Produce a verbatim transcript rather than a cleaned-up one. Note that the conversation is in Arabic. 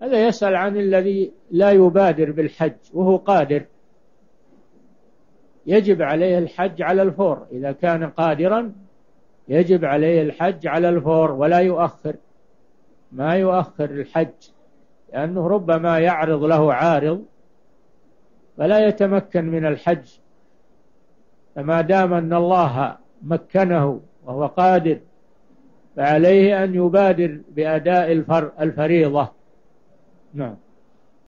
هذا يسأل عن الذي لا يبادر بالحج وهو قادر، يجب عليه الحج على الفور، إذا كان قادرا يجب عليه الحج على الفور ولا يؤخر، ما يؤخر الحج، لأنه ربما يعرض له عارض فلا يتمكن من الحج. فما دام أن الله مكنه وهو قادر فعليه أن يبادر بأداء الفريضة. نعم.